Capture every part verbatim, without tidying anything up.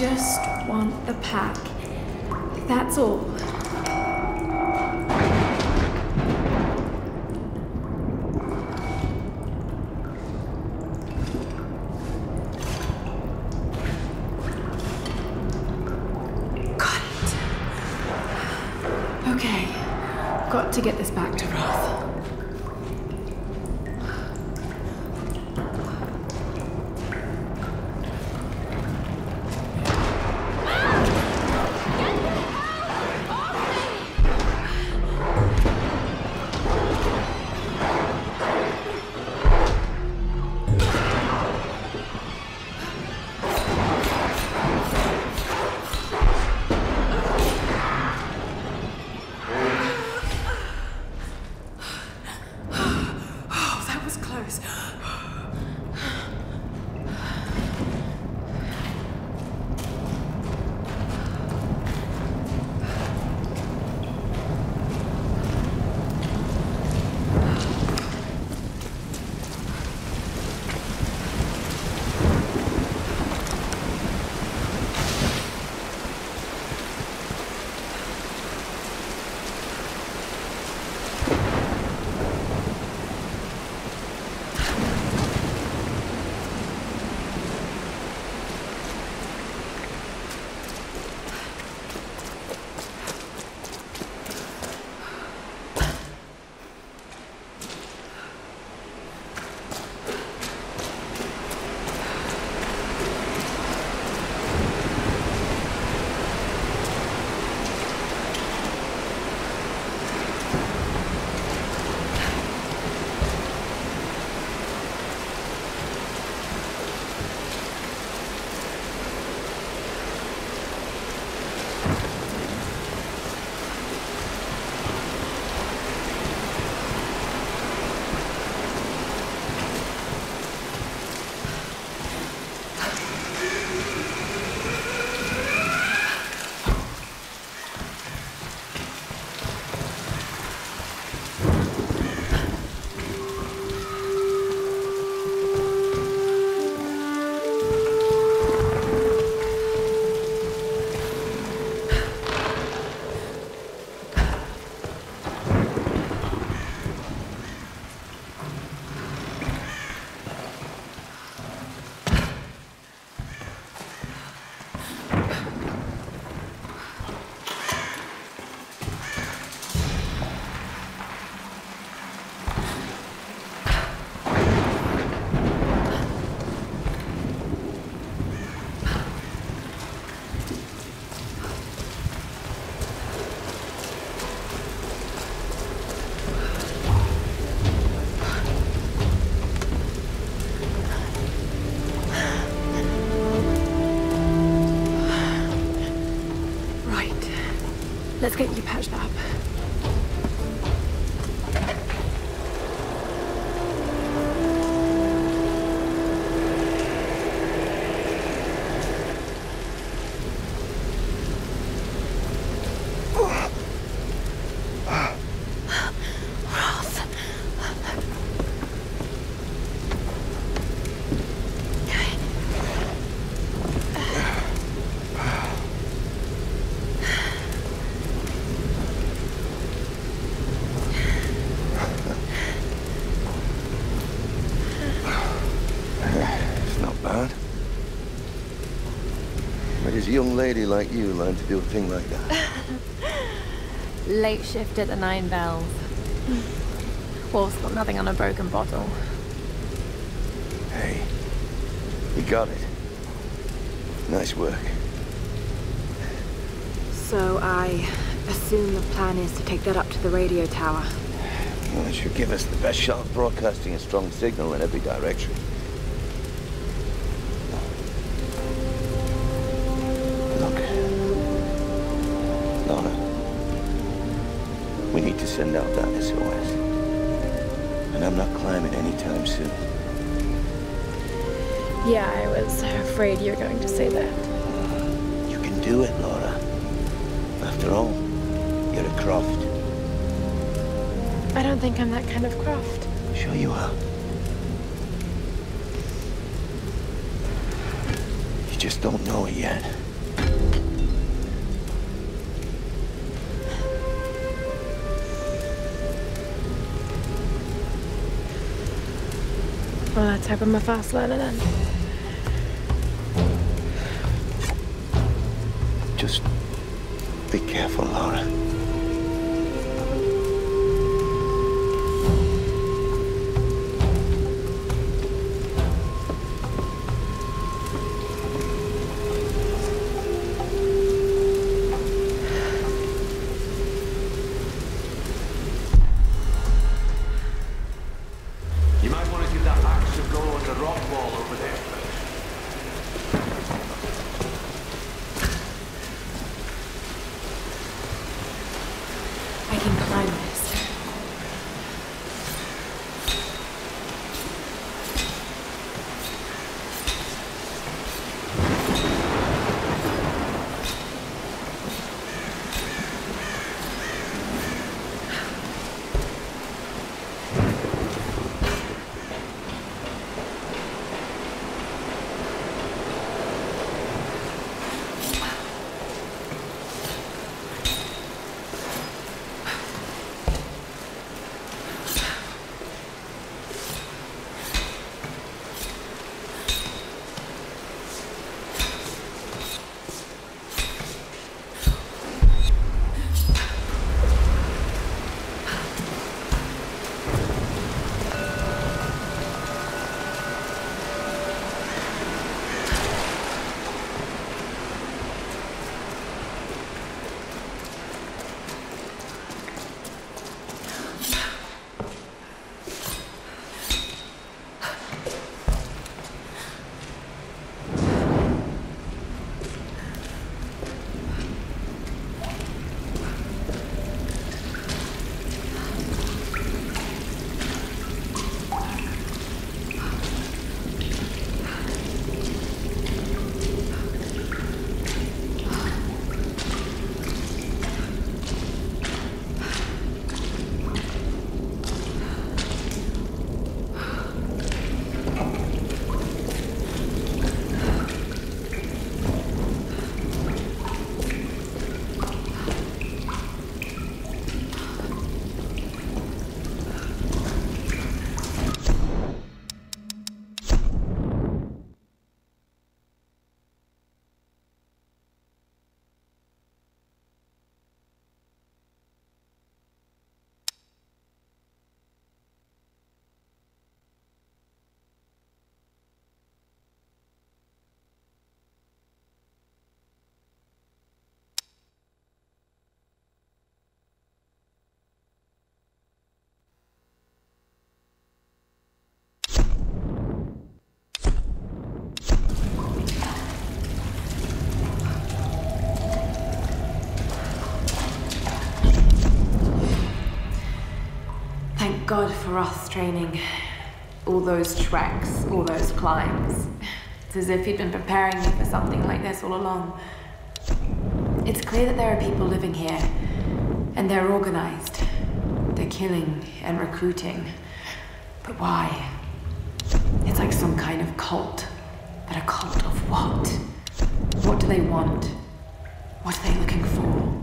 just want the pack. That's all. Got it. Okay. Got to get this back to Roth. Let's get you patched up. A young lady like you learn to do a thing like that? Late shift at the Nine Bells. Wolf's got nothing on a broken bottle. Hey, you got it. Nice work. So I assume the plan is to take that up to the radio tower. Well, it should give us the best shot of broadcasting a strong signal in every direction. Send out that S O S. And I'm not climbing anytime soon. Yeah, I was afraid you were going to say that. You can do it, Laura. After all, you're a Croft. I don't think I'm that kind of Croft. Sure you are. You just don't know it yet. Well, let's hope I'm a fast learner then. Just be careful, Laura. You might want to give that axe a go on the rock wall over there first. I can climb this. Thank God for us training. All those treks, all those climbs. It's as if he'd been preparing me for something like this all along. It's clear that there are people living here, and they're organized. They're killing and recruiting. But why? It's like some kind of cult. But a cult of what? What do they want? What are they looking for?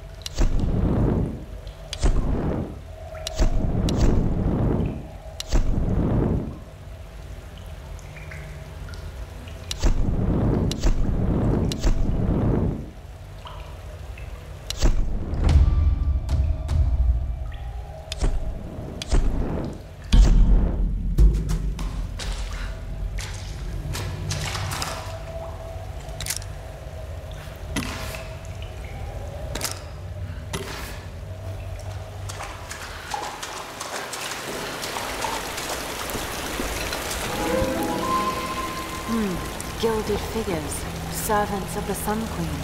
Gilded figures, servants of the Sun Queen.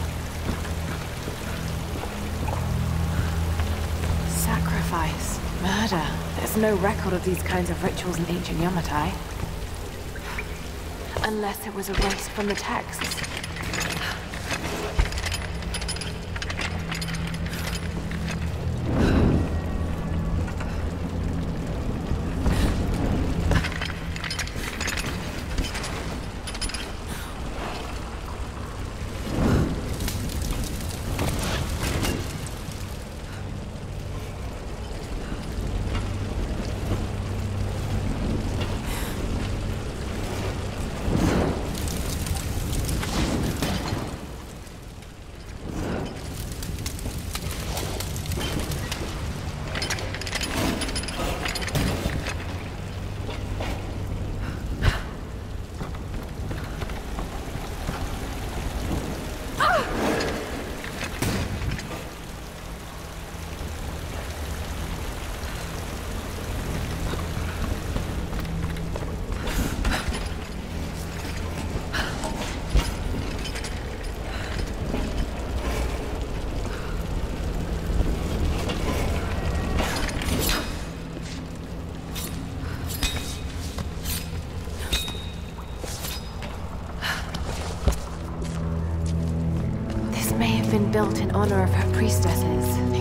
Sacrifice, murder. There's no record of these kinds of rituals in ancient Yamatai. Unless it was erased from the texts. been built in honor of her priestesses.